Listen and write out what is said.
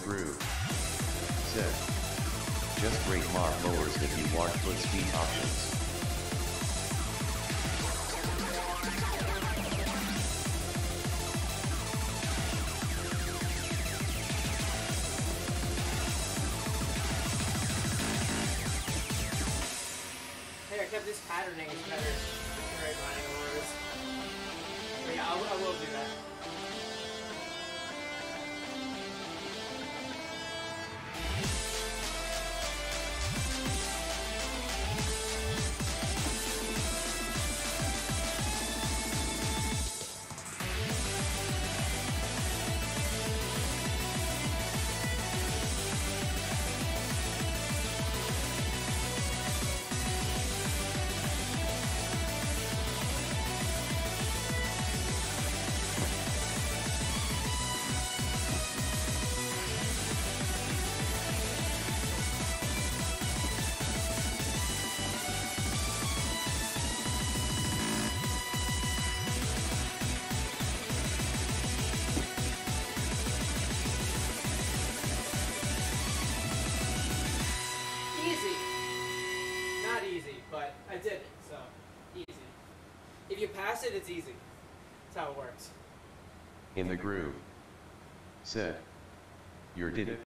groove. Said. Just rate Mach lowers if you want foot speed options. Hey, I kept this patterning is better than right running orders. But yeah, I will do that. But I did it, so easy. If you pass it, it's easy. That's how it works. In the groove. Said. You did it.